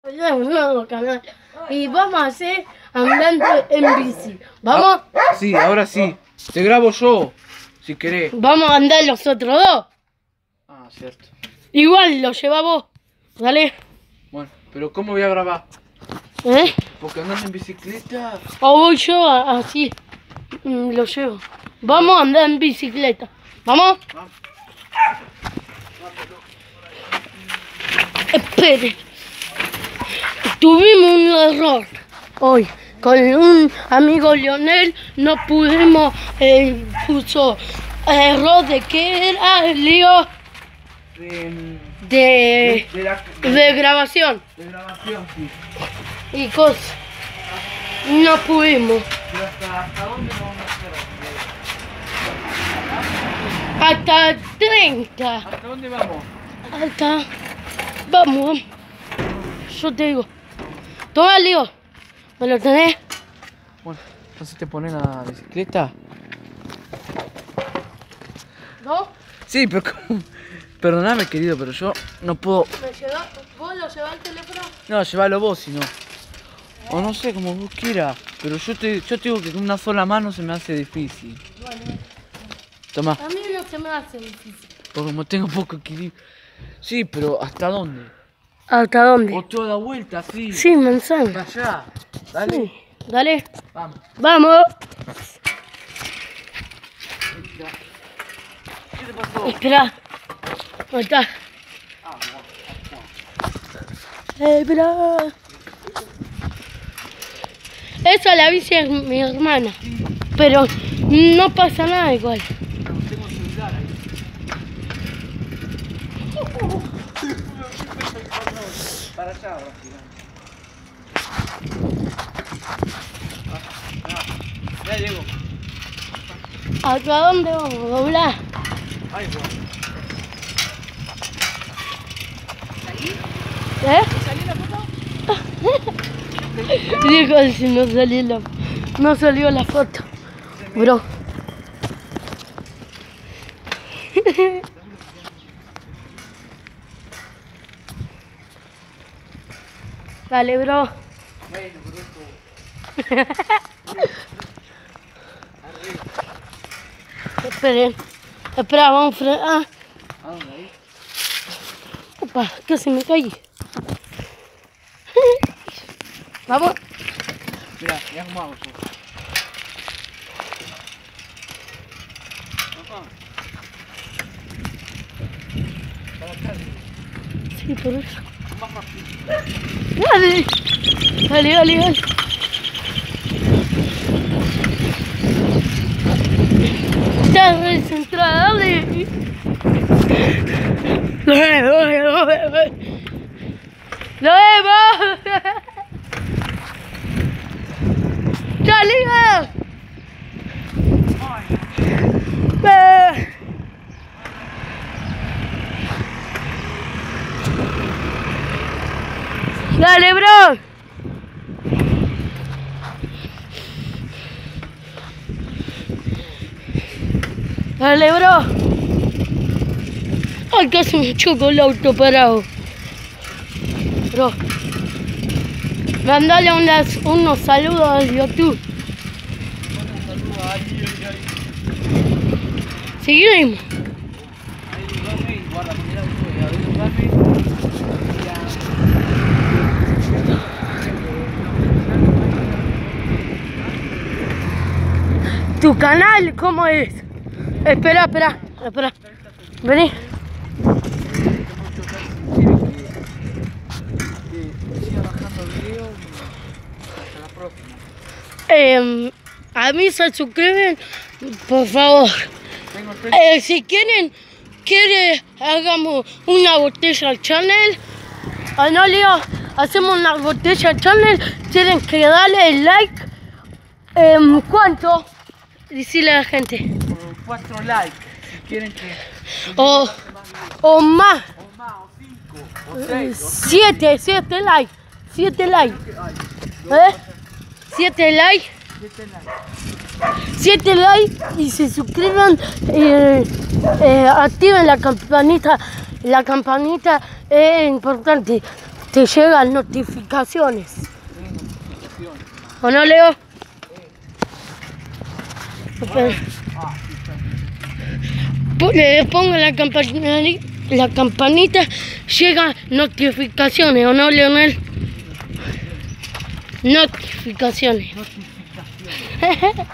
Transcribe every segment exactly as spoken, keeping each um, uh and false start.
un nuevo canal y vamos a hacer andando en bici. ¿Vamos? Ah, sí, ahora sí. Te grabo yo, si querés. Vamos a andar los otros dos. Ah, cierto. Igual lo lleva vos. Dale. Bueno, pero ¿cómo voy a grabar? ¿Eh? Porque andas en bicicleta. O voy yo a- así. Mm, Lo llevo. Vamos a andar en bicicleta. ¿Vamos? Vamos. Espere. Tuvimos un error hoy. Con un amigo Lionel no pudimos, eh, puso error de que era el lío De, de, de, la, de grabación de grabación, sí. y cosas. No pudimos. Pero hasta, hasta dónde vamos a hacer? Hasta treinta. ¿Hasta dónde vamos? Hasta. Vamos, vamos. Yo te digo. Toma, Lío. ¿Me lo tenés? Bueno, entonces te pones la bicicleta. ¿No? Sí, pero como... Perdóname, querido, pero yo no puedo... ¿Me llevas? ¿Vos lo llevás el teléfono? No, llévalo vos, si no. O no sé, como vos quieras. Pero yo te, yo te digo que con una sola mano se me hace difícil. Bueno, Toma, a mí no se me hace difícil. porque como tengo poco equilibrio. Sí, pero ¿hasta dónde? ¿Hasta dónde? O toda vuelta, sí. Sí, manzana. Para allá. Dale. Sí. Dale. Vamos. Vamos. ¿Qué te pasó? Espera. ¿Dónde está? Ah, Eh, espera. Esa la bici es mi hermana. Pero no pasa nada igual. no tengo el celular ahí. Para allá, ahora, ah, ya llego. ¿Hasta dónde vamos a doblar? Ahí va. ¿Eh? ¿Salí la foto? Dijo si no salió la, no salió la foto. Bro. Dale, bro. Bueno, pero esto... Esperen. Espera, vamos a frenar. Ah, ¿A dónde ahí? opa, casi me caí. Vamos. Mirá, ya fumamos yo. Ajá. Para acá. Sí, por eso. Más rápido. Dale. Dale, dale, dale. Está recentrada, dale. Lo veo, lo veo, lo veo. Lo veo. Dale, va. Eh. Dale, bro. Dale, bro. Ay, casi me choco el auto parado. Bro. Mandale unas, unos saludos a YouTube. Seguimos. Ahí dame, guarda, mira, a ver, dame. ¿Tu canal cómo es? Espera, espera, espera. Vení. Siga bajando el video y hasta la próxima. Eh, a mí se suscriben, por favor. Tengo el Eh, si quieren, quiere hagamos una botella al channel. Ah, no, Leo, hacemos una botella al channel. Tienen que darle el like. Eh, ¿Cuánto? Decirle a la gente. cuatro likes, si quieren que... O, o más. O más, o cinco, o seis, o Siete, siete likes. Siete likes. ¿Eh? Siete likes. siete likes. Siete likes y se suscriban. Eh, eh, activen la campanita. La campanita es importante. te llegan notificaciones. ¿O no, Leo? Pero, le pongo la campanita, la campanita, llegan notificaciones, ¿o no, Leonel? Notificaciones. Notificaciones.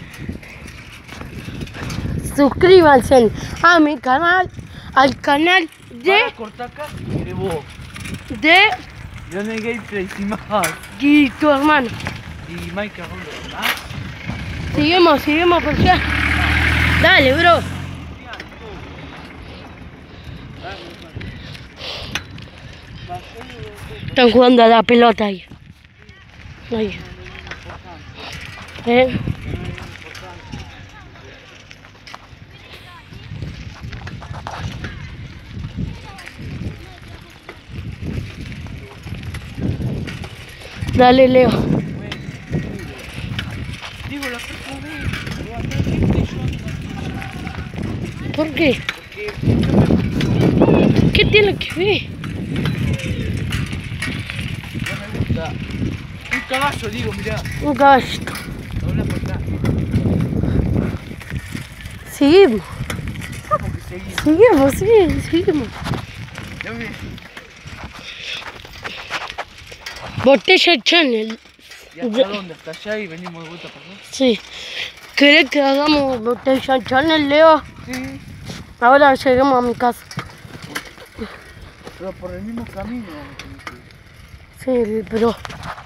Suscríbanse a mi canal, al canal de... Para cortar acá, de vos. De... Leonel Gameplay y más. Y tu hermano. Y Mike Arroyo. ¿Ah? Seguimos, seguimos por allá. Dale, bro. Están jugando a la pelota ahí. Ahí. ¿Eh? Dale, Leo. Digo, la próxima vez, voy a hacer gameplay yo. ¿Por qué? Porque ¿Qué tiene que ver? no me gusta. Un caballo, digo, mirá. Un caballito. Dobla por acá. Seguimos. ¿Cómo que seguimos? Seguimos, sí, seguimos. Ya ves. Botella Channel. ¿Y hasta dónde? ¿Hasta allá y venimos de vuelta para acá? Sí. ¿Querés que hagamos Botella Channel, Leo? Sí. Ahora lleguemos a mi casa. Pero por el mismo camino vamos a tener que ir. Sí, pero...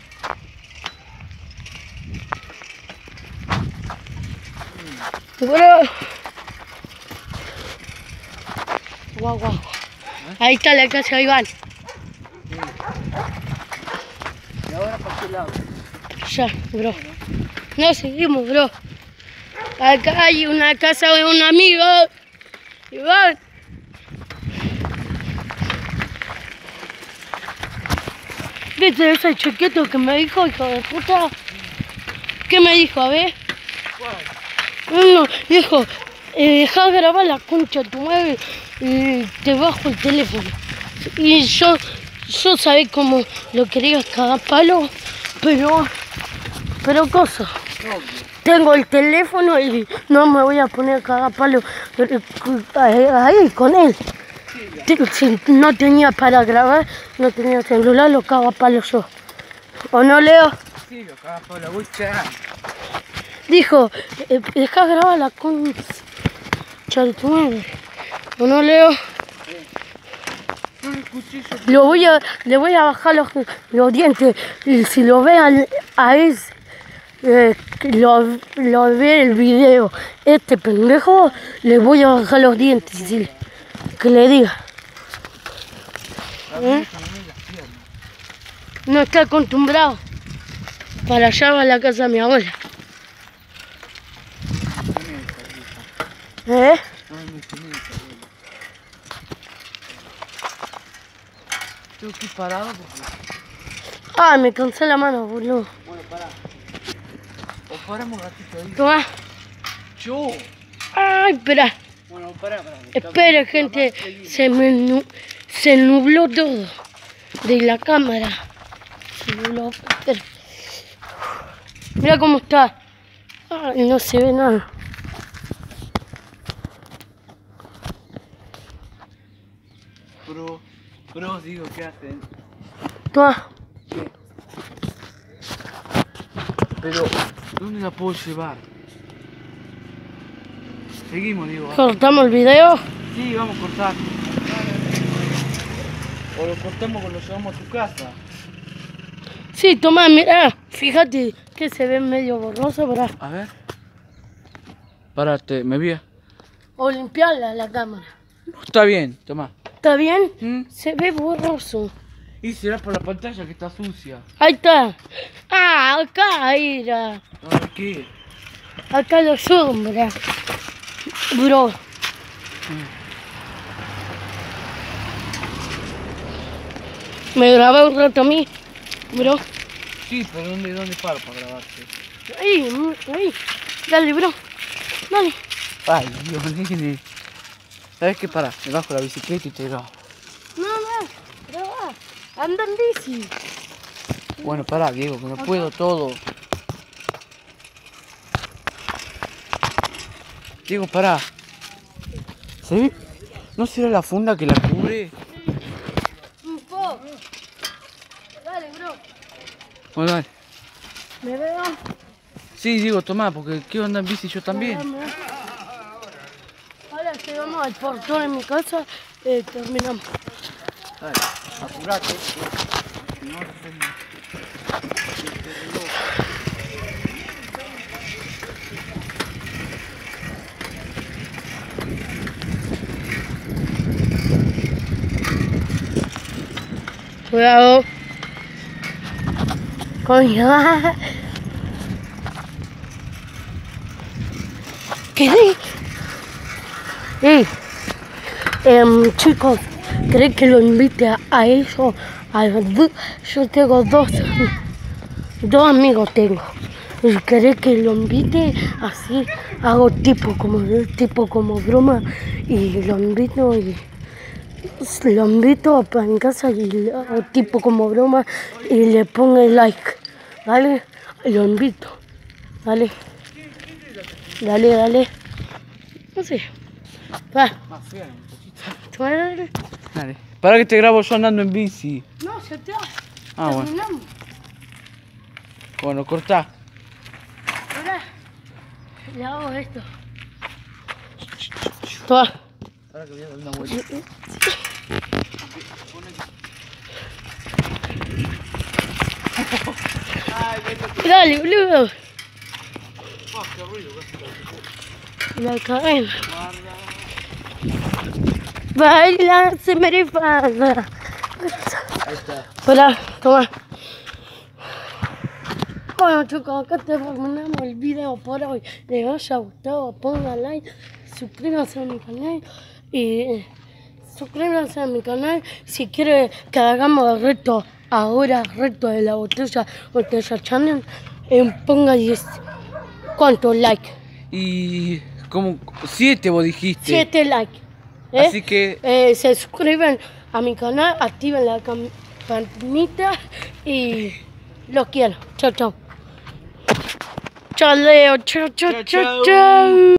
Bro. Guau, guau. Ahí está la casa de Iván. ¿Y ahora para qué lado? Ya, bro. No seguimos, bro. Acá hay una casa de un amigo. Iván. ¿Viste ese chiquito que me dijo, hijo de puta? ¿Qué me dijo? A ver. No, dijo, eh, dejá grabar la concha de tu madre y te bajo el teléfono. Y yo, yo sabía cómo lo quería cagar palo, pero, pero cosa. Tengo el teléfono y no me voy a poner a cagar palo ahí con él. Si no tenía para grabar, no tenía celular, lo cago a palo yo. ¿O no, Leo? Sí, lo cagas por la bucha. Dijo, eh, deja grabar la concha de tu madre. ¿O no, Leo? No lo escuché yo. Lo voy a, le voy a bajar los, los dientes. Y si lo vean a ese, eh, lo, lo ve el video, este pendejo, le voy a bajar los dientes. Si, que le diga. ¿Eh? No está acostumbrado. Para allá va la casa de mi abuela. ¿Eh? Tengo que ir parado porque... Ah, me cansé la mano, boludo. Bueno, pará. O paramos un ratito ahí. Toma. Yo. Ay, espera. Bueno, pará, pará. Espera, gente. Se me nu se nubló todo. De la cámara. Se nubló. Espera. Mira cómo está. Ay, no se ve nada. Bro, bro, digo, ¿qué hacen? Toma. ¿Qué? Pero, ¿dónde la puedo llevar? Seguimos, digo. Cortamos el video. Sí, vamos a cortar. O lo cortamos cuando lo llevamos a tu casa. Sí, toma, mira. Fíjate que se ve medio borroso, ¿verdad? A ver. Párate, ¿me vi? O limpiarla la cámara. Está bien, toma. ¿Está bien? ¿Mm? Se ve borroso. Y será por la pantalla que está sucia. Ahí está. Ah, acá era. A ver, ¿qué? Acá la sombra. Bro. Me grabé un rato a mí, bro. Sí, pero ¿dónde, dónde paro para grabarte? Ahí, ahí. Dale, bro. Dale. Ay, Dios, nene. ¿Sabes qué? Pará, me bajo la bicicleta y te grabo. No, no. Graba. Anda en bici. Bueno, pará, Diego, que no puedo todo. Diego, pará. ¿Sí? ¿No será la funda que la cubre? Un poco. Dale, bro. Bueno, dale. ¿Me veo? Sí, Diego, tomá, porque quiero andar en bici yo también. Ahora llegamos al portón en mi casa y terminamos. Dale, apurate. No, Cuidado. Coño. ¿Qué? Ey, em, chicos, ¿creen que lo invite a, a eso? A los do- yo tengo dos, dos amigos tengo. Y querés que lo invite así, hago tipo como tipo como broma y lo invito y lo invito para mi casa y le hago tipo como broma y le pongo el like. Dale, lo invito. Dale. Dale, dale. No sé. Va. más fea, un poquito. Dale. Dale. Para que te grabo yo andando en bici. No, ya está. Ah, bueno. Terminamos. Bueno, cortá. Ahora le hago esto. Toma. Ahora que voy a dar una vuelta. Dale, boludo. Oh, qué ruido, La cadena. Baila, se me rifada. Ahí está. Hola, toma. Bueno chicos, acá terminamos el video por hoy. Les haya gustado, pongan like, suscríbanse a mi canal y suscríbanse a mi canal si quieren que hagamos el reto ahora, reto de la botella, botella channel, eh, ponga diez. ¿Cuántos likes? Y como siete vos dijiste. siete likes. ¿eh? Así que Eh, se suscriben a mi canal, activen la campanita y los quiero. Chao, chao. Chao, Leo. Chao, chao, Chao, chao, chao. chao.